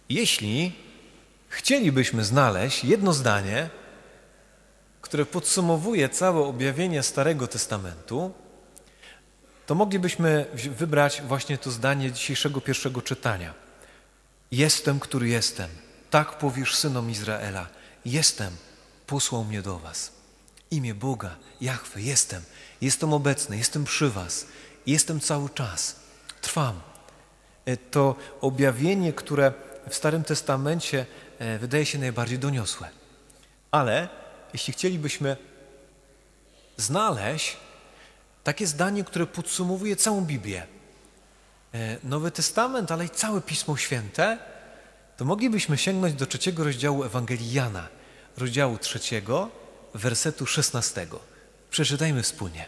Jeśli chcielibyśmy znaleźć jedno zdanie, które podsumowuje całe objawienie Starego Testamentu, to moglibyśmy wybrać właśnie to zdanie dzisiejszego pierwszego czytania. Jestem, który jestem. Tak powiesz synom Izraela. Jestem, posłał mnie do was. Imię Boga, Jahwe, jestem. Jestem obecny, jestem przy was. Jestem cały czas. Trwam. To objawienie, które w Starym Testamencie wydaje się najbardziej doniosłe. Ale jeśli chcielibyśmy znaleźć takie zdanie, które podsumowuje całą Biblię, Nowy Testament, ale i całe Pismo Święte, to moglibyśmy sięgnąć do 3 rozdziału Ewangelii Jana, rozdziału 3, wersetu 16. Przeczytajmy wspólnie.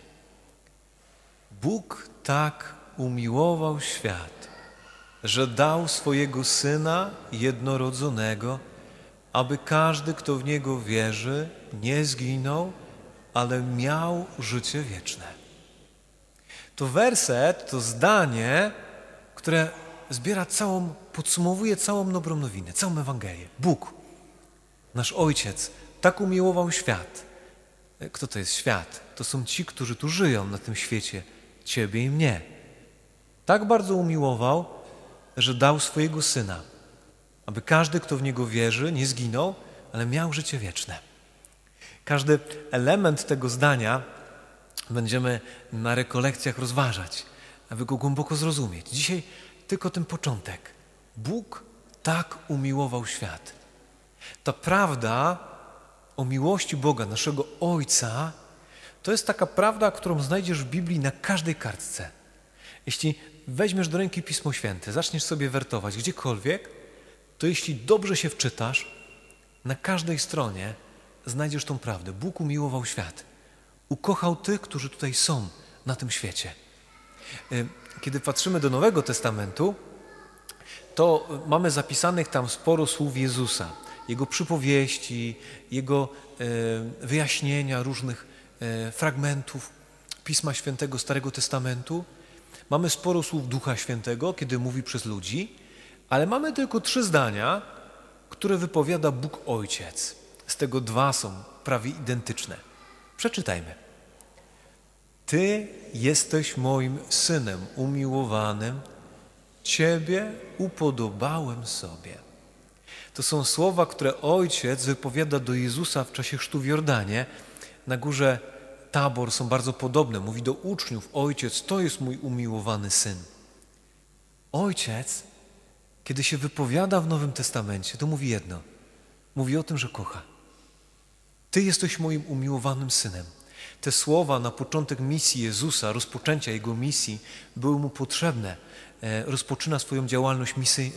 Bóg tak umiłował świat, że dał swojego Syna jednorodzonego, aby każdy, kto w Niego wierzy, nie zginął, ale miał życie wieczne. To werset, to zdanie, które podsumowuje całą dobrą nowinę, całą Ewangelię. Bóg, nasz Ojciec, tak umiłował świat. Kto to jest świat? To są ci, którzy tu żyją na tym świecie, ciebie i mnie. Tak bardzo umiłował, że dał swojego Syna, aby każdy, kto w Niego wierzy, nie zginął, ale miał życie wieczne. Każdy element tego zdania będziemy na rekolekcjach rozważać, aby go głęboko zrozumieć. Dzisiaj tylko ten początek. Bóg tak umiłował świat. Ta prawda o miłości Boga, naszego Ojca, to jest taka prawda, którą znajdziesz w Biblii na każdej kartce. Jeśli weźmiesz do ręki Pismo Święte, zaczniesz sobie wertować gdziekolwiek, to jeśli dobrze się wczytasz, na każdej stronie znajdziesz tą prawdę. Bóg umiłował świat. Ukochał tych, którzy tutaj są na tym świecie. Kiedy patrzymy do Nowego Testamentu, to mamy zapisanych tam sporo słów Jezusa, Jego przypowieści, Jego wyjaśnienia różnych fragmentów Pisma Świętego, Starego Testamentu. Mamy sporo słów Ducha Świętego, kiedy mówi przez ludzi, ale mamy tylko 3 zdania, które wypowiada Bóg Ojciec. Z tego 2 są prawie identyczne. Przeczytajmy. Ty jesteś moim Synem umiłowanym, Ciebie upodobałem sobie. To są słowa, które Ojciec wypowiada do Jezusa w czasie chrztu w Jordanie. Na górze Tabor są bardzo podobne. Mówi do uczniów, Ojciec, to jest mój umiłowany Syn. Ojciec, kiedy się wypowiada w Nowym Testamencie, to mówi jedno. Mówi o tym, że kocha. Ty jesteś moim umiłowanym Synem. Te słowa na początek misji Jezusa, rozpoczęcia Jego misji, były Mu potrzebne. Rozpoczyna swoją działalność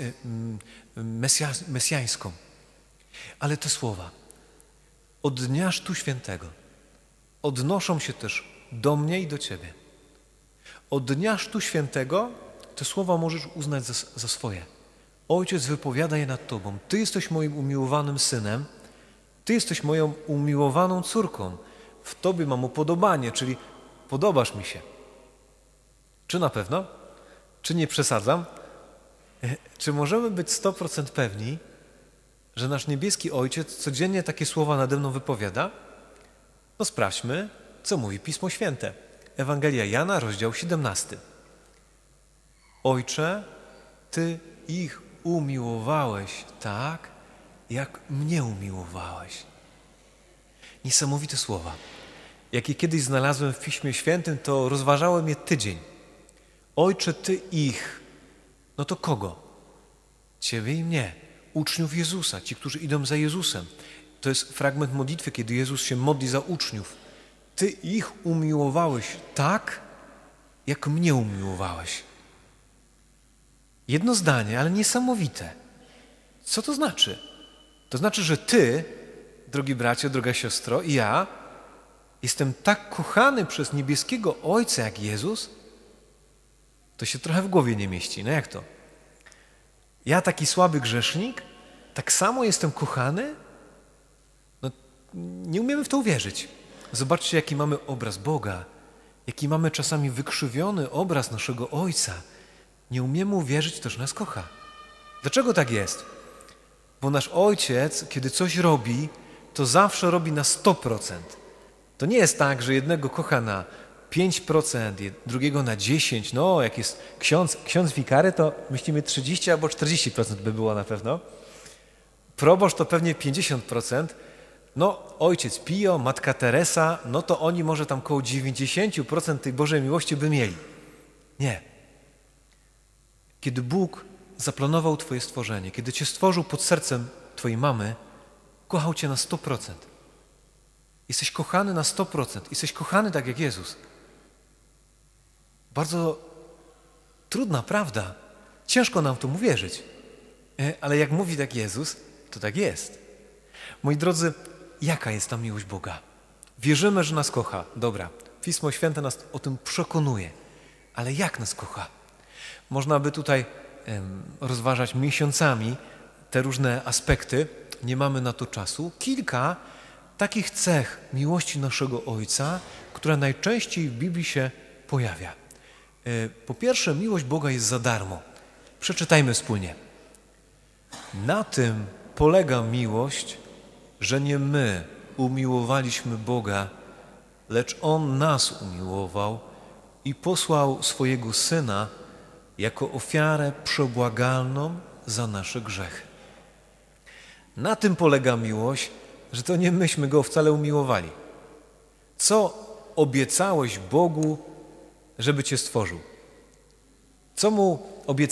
mesjańską. Ale te słowa od dnia Chrztu Świętego odnoszą się też do mnie i do Ciebie. Od dnia Chrztu Świętego te słowa możesz uznać za swoje. Ojciec wypowiada je nad Tobą. Ty jesteś moim umiłowanym Synem, Ty jesteś moją umiłowaną córką. W Tobie mam upodobanie, czyli podobasz mi się. Czy na pewno? Czy nie przesadzam? Czy możemy być 100% pewni, że nasz niebieski Ojciec codziennie takie słowa nade mną wypowiada? No sprawdźmy, co mówi Pismo Święte. Ewangelia Jana, rozdział 17. Ojcze, Ty ich umiłowałeś tak, jak mnie umiłowałeś. Niesamowite słowa. Jakie kiedyś znalazłem w Piśmie Świętym, to rozważałem je tydzień. Ojcze, Ty ich. No to kogo? Ciebie i mnie. Uczniów Jezusa, ci, którzy idą za Jezusem. To jest fragment modlitwy, kiedy Jezus się modli za uczniów. Ty ich umiłowałeś tak, jak mnie umiłowałeś. Jedno zdanie, ale niesamowite. Co to znaczy? To znaczy, że Ty, drogi bracie, droga siostro, i ja jestem tak kochany przez niebieskiego Ojca jak Jezus, to się trochę w głowie nie mieści. No jak to? Ja, taki słaby grzesznik, tak samo jestem kochany? No, nie umiemy w to uwierzyć. Zobaczcie, jaki mamy obraz Boga, jaki mamy czasami wykrzywiony obraz naszego Ojca. Nie umiemy uwierzyć, że nas kocha. Dlaczego tak jest? Bo nasz Ojciec, kiedy coś robi, to zawsze robi na 100%. To nie jest tak, że jednego kocha na 5%, drugiego na 10%. No, jak jest ksiądz wikary, to myślimy 30 albo 40% by było na pewno. Proboszcz to pewnie 50%. No, ojciec Pio, matka Teresa, no to oni może tam koło 90% tej Bożej miłości by mieli. Nie. Kiedy Bóg zaplanował twoje stworzenie, kiedy cię stworzył pod sercem twojej mamy, kochał cię na 100%. Jesteś kochany na 100%. Jesteś kochany tak jak Jezus. Bardzo trudna prawda. Ciężko nam w to uwierzyć. Ale jak mówi tak Jezus, to tak jest. Moi drodzy, jaka jest ta miłość Boga? Wierzymy, że nas kocha. Dobra, Pismo Święte nas o tym przekonuje. Ale jak nas kocha? Można by tutaj rozważać miesiącami te różne aspekty. Nie mamy na to czasu. Kilka takich cech miłości naszego Ojca, która najczęściej w Biblii się pojawia. Po pierwsze, miłość Boga jest za darmo. Przeczytajmy wspólnie. Na tym polega miłość, że nie my umiłowaliśmy Boga, lecz On nas umiłował i posłał swojego Syna jako ofiarę przebłagalną za nasze grzechy. Na tym polega miłość, że to nie myśmy Go wcale umiłowali. Co obiecałeś Bogu, żeby Cię stworzył? Co Mu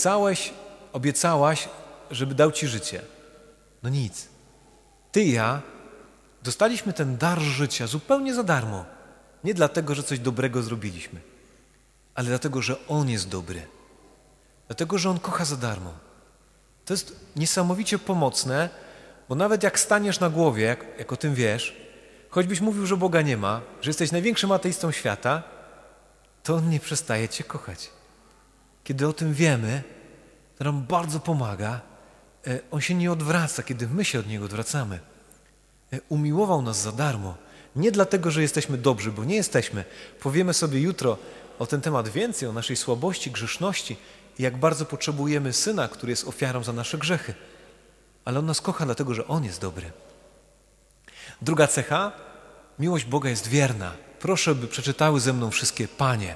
obiecałaś, żeby dał Ci życie? No nic. Ty i ja dostaliśmy ten dar życia zupełnie za darmo. Nie dlatego, że coś dobrego zrobiliśmy, ale dlatego, że On jest dobry. Dlatego, że On kocha za darmo. To jest niesamowicie pomocne, bo nawet jak staniesz na głowie, jak o tym wiesz, choćbyś mówił, że Boga nie ma, że jesteś największym ateistą świata, to On nie przestaje Cię kochać. Kiedy o tym wiemy, to nam bardzo pomaga. On się nie odwraca, kiedy my się od Niego odwracamy. Umiłował nas za darmo. Nie dlatego, że jesteśmy dobrzy, bo nie jesteśmy. Powiemy sobie jutro o ten temat więcej, o naszej słabości, grzeszności i jak bardzo potrzebujemy Syna, który jest ofiarą za nasze grzechy. Ale On nas kocha dlatego, że On jest dobry. Druga cecha, miłość Boga jest wierna. Proszę, by przeczytały ze mną wszystkie panie.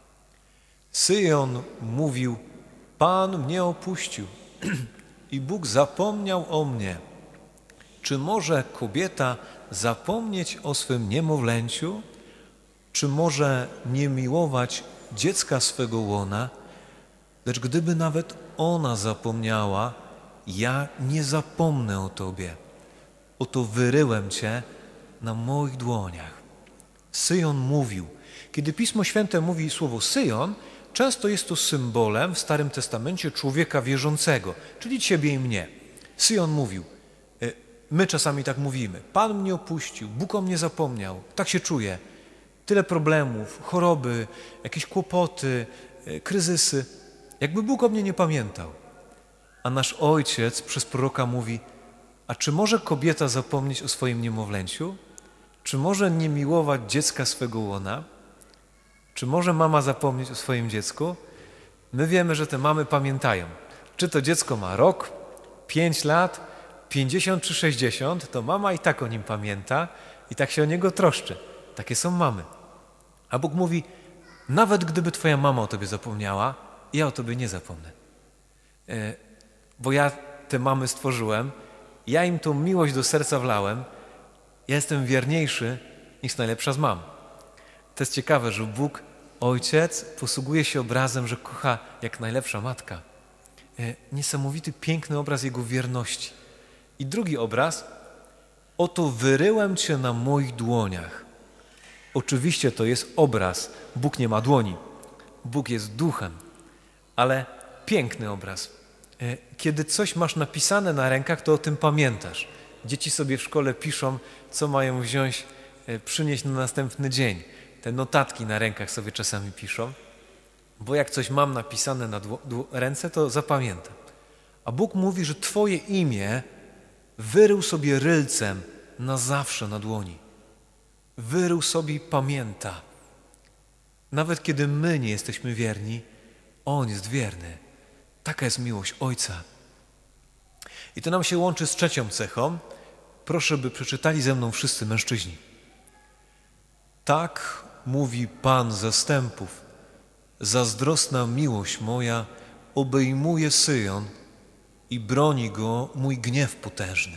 Syjon mówił, Pan mnie opuścił i Bóg zapomniał o mnie. Czy może kobieta zapomnieć o swym niemowlęciu? Czy może nie miłować dziecka swego łona? Lecz gdyby nawet ona zapomniała, ja nie zapomnę o Tobie. Oto wyryłem Cię na moich dłoniach. Syjon mówił. Kiedy Pismo Święte mówi słowo Syjon, często jest to symbolem w Starym Testamencie człowieka wierzącego, czyli Ciebie i mnie. Syjon mówił. My czasami tak mówimy. Pan mnie opuścił, Bóg o mnie zapomniał. Tak się czuję. Tyle problemów, choroby, jakieś kłopoty, kryzysy. Jakby Bóg o mnie nie pamiętał. A nasz Ojciec przez proroka mówi, a czy może kobieta zapomnieć o swoim niemowlęciu? Czy może nie miłować dziecka swego łona? Czy może mama zapomnieć o swoim dziecku? My wiemy, że te mamy pamiętają. Czy to dziecko ma rok, 5 lat, 50 czy 60, to mama i tak o nim pamięta i tak się o niego troszczy. Takie są mamy. A Bóg mówi, nawet gdyby twoja mama o tobie zapomniała, ja o tobie nie zapomnę. Bo ja te mamy stworzyłem, ja im tą miłość do serca wlałem, ja jestem wierniejszy niż najlepsza z mam. To jest ciekawe, że Bóg, Ojciec, posługuje się obrazem, że kocha jak najlepsza matka. Niesamowity, piękny obraz Jego wierności. I drugi obraz, oto wyryłem Cię na moich dłoniach. Oczywiście to jest obraz. Bóg nie ma dłoni. Bóg jest duchem. Ale piękny obraz. Kiedy coś masz napisane na rękach, to o tym pamiętasz. Dzieci sobie w szkole piszą, co mają wziąć, przynieść na następny dzień. Te notatki na rękach sobie czasami piszą, bo jak coś mam napisane na ręce, to zapamiętam. A Bóg mówi, że Twoje imię wyrył sobie rylcem na zawsze na dłoni. Wyrył sobie i pamięta. Nawet kiedy my nie jesteśmy wierni, On jest wierny. Taka jest miłość Ojca. I to nam się łączy z trzecią cechą. Proszę, by przeczytali ze mną wszyscy mężczyźni. Tak mówi Pan zastępów, zazdrosna miłość moja obejmuje Syjon i broni go mój gniew potężny.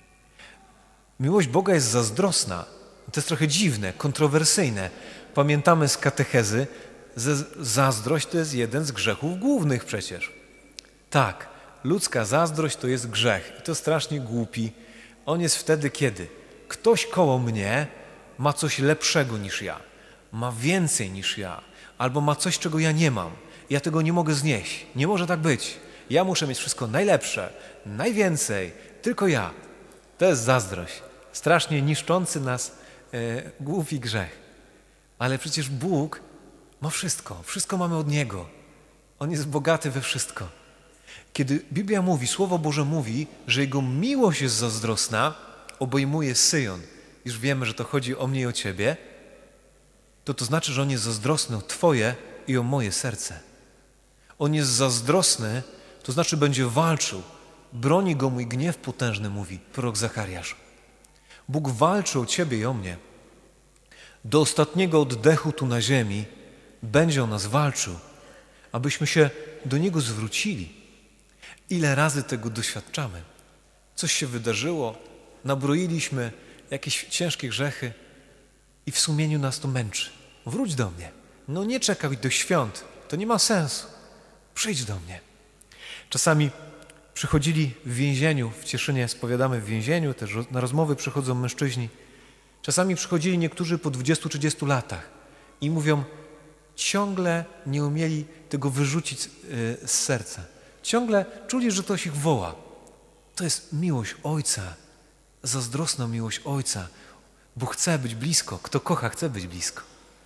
Miłość Boga jest zazdrosna. To jest trochę dziwne, kontrowersyjne. Pamiętamy z katechezy, że zazdrość to jest jeden z grzechów głównych przecież. Tak, ludzka zazdrość to jest grzech i to strasznie głupi. On jest wtedy, kiedy ktoś koło mnie ma coś lepszego niż ja, ma więcej niż ja, albo ma coś, czego ja nie mam. Ja tego nie mogę znieść. Nie może tak być. Ja muszę mieć wszystko najlepsze, najwięcej, tylko ja. To jest zazdrość. Strasznie niszczący nas głupi grzech. Ale przecież Bóg ma wszystko. Wszystko mamy od Niego. On jest bogaty we wszystko. Kiedy Biblia mówi, Słowo Boże mówi, że Jego miłość jest zazdrosna, obejmuje Syjon, już wiemy, że to chodzi o mnie i o Ciebie, to znaczy, że On jest zazdrosny o Twoje i o moje serce. On jest zazdrosny, to znaczy będzie walczył. Broni go mój gniew potężny, mówi prorok Zachariasz. Bóg walczy o Ciebie i o mnie. Do ostatniego oddechu tu na ziemi będzie o nas walczył, abyśmy się do Niego zwrócili. Ile razy tego doświadczamy? Coś się wydarzyło, nabroiliśmy jakieś ciężkie grzechy i w sumieniu nas to męczy. Wróć do mnie. No nie czekaj do świąt. To nie ma sensu. Przyjdź do mnie. Czasami przychodzili w więzieniu, w Cieszynie spowiadamy w więzieniu, też na rozmowy przychodzą mężczyźni. Czasami przychodzili niektórzy po 20-30 latach i mówią, ciągle nie umieli tego wyrzucić z serca. Ciągle czuli, że ktoś ich woła. To jest miłość Ojca, zazdrosna miłość Ojca, bo chce być blisko. Kto kocha, chce być blisko.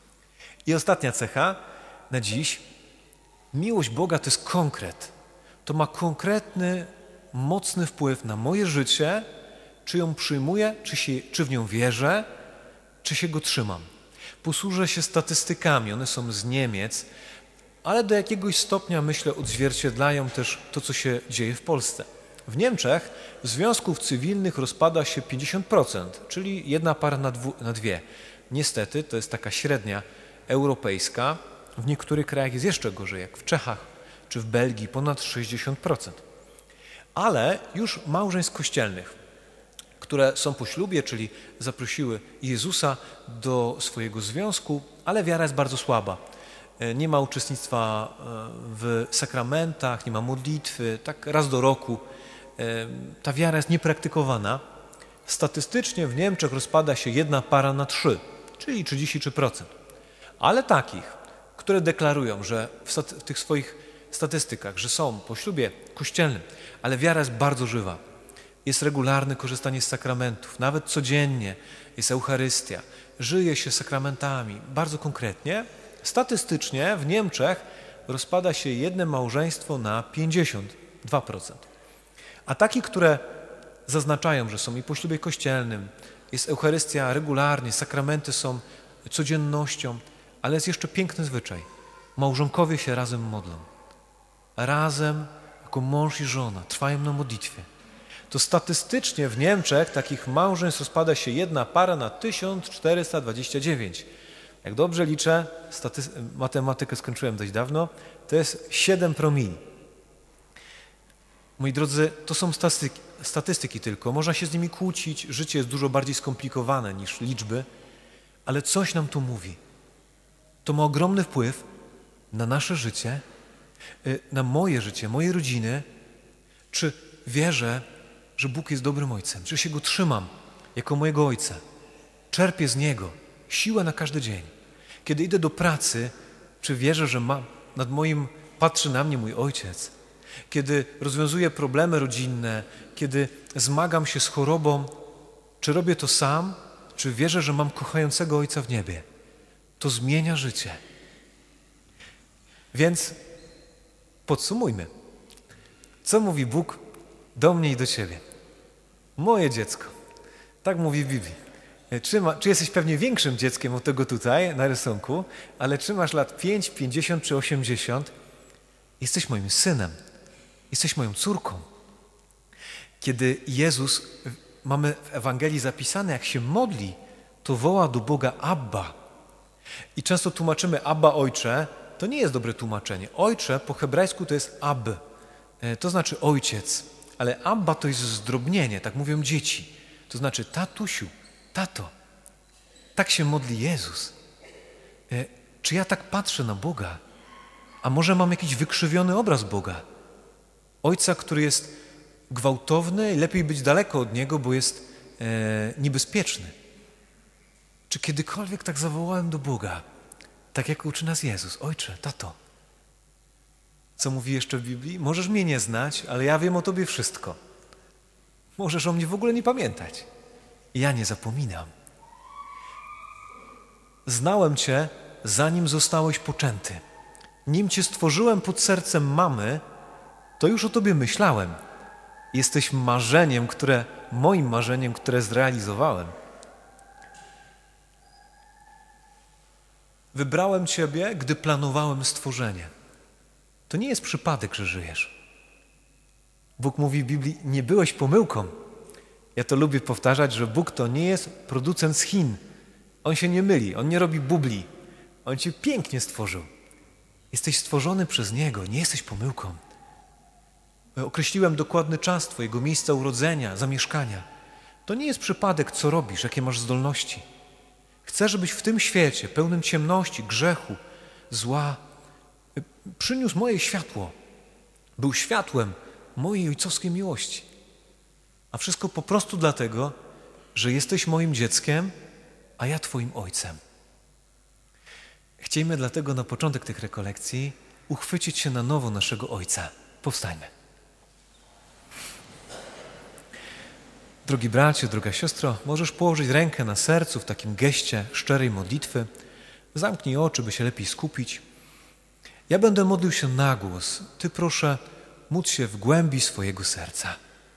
I ostatnia cecha na dziś. Miłość Boga to jest konkret. To ma konkretny, mocny wpływ na moje życie, czy ją przyjmuję, czy w nią wierzę, czy się go trzymam. Posłużę się statystykami, one są z Niemiec, ale do jakiegoś stopnia, myślę, odzwierciedlają też to, co się dzieje w Polsce. W Niemczech związków cywilnych rozpada się 50%, czyli jedna para na dwie. Niestety, to jest taka średnia europejska. W niektórych krajach jest jeszcze gorzej, jak w Czechach czy w Belgii, ponad 60%. Ale już małżeństw kościelnych, które są po ślubie, czyli zaprosiły Jezusa do swojego związku, ale wiara jest bardzo słaba. Nie ma uczestnictwa w sakramentach, nie ma modlitwy, tak raz do roku. Ta wiara jest niepraktykowana. Statystycznie w Niemczech rozpada się jedna para na 3, czyli 33%. Ale takich, które deklarują, że w tych swoich statystykach, że są po ślubie kościelnym, ale wiara jest bardzo żywa. Jest regularne korzystanie z sakramentów, nawet codziennie jest Eucharystia, żyje się sakramentami bardzo konkretnie. Statystycznie w Niemczech rozpada się jedno małżeństwo na 52%. A takie, które zaznaczają, że są i po ślubie kościelnym, jest Eucharystia regularnie, sakramenty są codziennością, ale jest jeszcze piękny zwyczaj. Małżonkowie się razem modlą. Razem, jako mąż i żona, trwają na modlitwie. To statystycznie w Niemczech takich małżeństw rozpada się jedna para na 1429. Jak dobrze liczę, matematykę skończyłem dość dawno, to jest 7 promili. Moi drodzy, to są statystyki tylko. Można się z nimi kłócić, życie jest dużo bardziej skomplikowane niż liczby, ale coś nam to mówi. To ma ogromny wpływ na nasze życie, na moje życie, mojej rodziny. Czy wierzę, że Bóg jest dobrym Ojcem, że się Go trzymam jako mojego Ojca. Czerpię z Niego siłę na każdy dzień. Kiedy idę do pracy, czy wierzę, że patrzy na mnie mój Ojciec. Kiedy rozwiązuję problemy rodzinne, kiedy zmagam się z chorobą, czy robię to sam, czy wierzę, że mam kochającego Ojca w niebie. To zmienia życie. Więc podsumujmy. Co mówi Bóg do mnie i do ciebie? Moje dziecko. Tak mówi w Biblii. Czy jesteś pewnie większym dzieckiem od tego tutaj na rysunku, ale czy masz lat 5, 50 czy 80, jesteś moim synem. Jesteś moją córką. Kiedy Jezus, mamy w Ewangelii zapisane, jak się modli, to woła do Boga Abba. I często tłumaczymy Abba, Ojcze. To nie jest dobre tłumaczenie. Ojcze po hebrajsku to jest Ab, to znaczy ojciec. Ale Abba to jest zdrobnienie, tak mówią dzieci. To znaczy tatusiu, tato. Tak się modli Jezus. Czy ja tak patrzę na Boga? A może mam jakiś wykrzywiony obraz Boga? Ojca, który jest gwałtowny i lepiej być daleko od Niego, bo jest niebezpieczny. Czy kiedykolwiek tak zawołałem do Boga, tak jak uczy nas Jezus? Ojcze, tato. Co mówi jeszcze w Biblii? Możesz mnie nie znać, ale ja wiem o Tobie wszystko. Możesz o mnie w ogóle nie pamiętać. Ja nie zapominam. Znałem Cię, zanim zostałeś poczęty. Nim Cię stworzyłem pod sercem mamy, to już o Tobie myślałem. Jesteś moim marzeniem, które zrealizowałem. Wybrałem Ciebie, gdy planowałem stworzenie. To nie jest przypadek, że żyjesz. Bóg mówi w Biblii, nie byłeś pomyłką. Ja to lubię powtarzać, że Bóg to nie jest producent z Chin. On się nie myli, On nie robi bubli. On Cię pięknie stworzył. Jesteś stworzony przez Niego, nie jesteś pomyłką. Określiłem dokładny czas Twojego miejsca urodzenia, zamieszkania. To nie jest przypadek, co robisz, jakie masz zdolności. Chcę, żebyś w tym świecie, pełnym ciemności, grzechu, zła, przyniósł moje światło. Był światłem mojej ojcowskiej miłości. A wszystko po prostu dlatego, że jesteś moim dzieckiem, a ja Twoim ojcem. Chciejmy dlatego na początek tych rekolekcji uchwycić się na nowo naszego Ojca. Powstańmy. Drogi bracie, droga siostro, możesz położyć rękę na sercu w takim geście szczerej modlitwy. Zamknij oczy, by się lepiej skupić. Ja będę modlił się na głos. Ty proszę módl się w głębi swojego serca.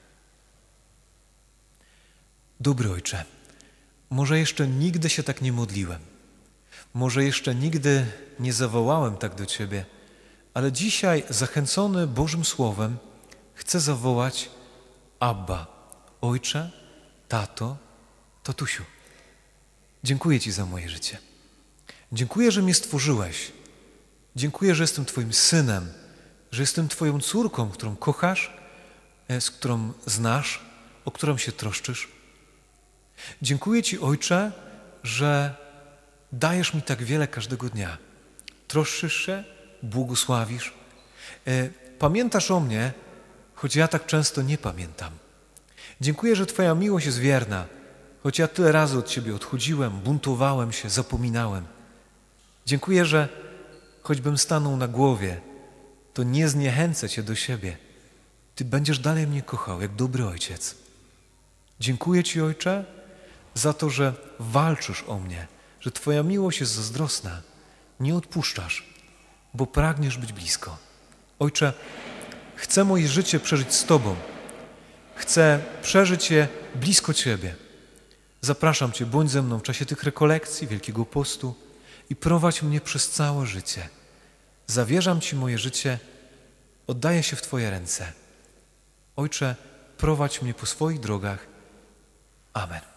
Dobry Ojcze, może jeszcze nigdy się tak nie modliłem. Może jeszcze nigdy nie zawołałem tak do Ciebie, ale dzisiaj, zachęcony Bożym Słowem, chcę zawołać Abba, Ojcze, tato, tatusiu. Dziękuję Ci za moje życie. Dziękuję, że mnie stworzyłeś. Dziękuję, że jestem Twoim synem, że jestem Twoją córką, którą kochasz, z którą znasz, o którą się troszczysz. Dziękuję Ci, Ojcze, że dajesz mi tak wiele każdego dnia. Troszczysz się, błogosławisz. Pamiętasz o mnie, choć ja tak często nie pamiętam. Dziękuję, że Twoja miłość jest wierna, choć ja tyle razy od Ciebie odchodziłem, buntowałem się, zapominałem. Dziękuję, że choćbym stanął na głowie, to nie zniechęcę Cię do siebie. Ty będziesz dalej mnie kochał, jak dobry ojciec. Dziękuję Ci, Ojcze, za to, że walczysz o mnie, że Twoja miłość jest zazdrosna. Nie odpuszczasz, bo pragniesz być blisko. Ojcze, chcę moje życie przeżyć z Tobą. Chcę przeżyć je blisko Ciebie. Zapraszam Cię, bądź ze mną w czasie tych rekolekcji, Wielkiego Postu i prowadź mnie przez całe życie. Zawierzam Ci moje życie, oddaję się w Twoje ręce. Ojcze, prowadź mnie po swoich drogach. Amen.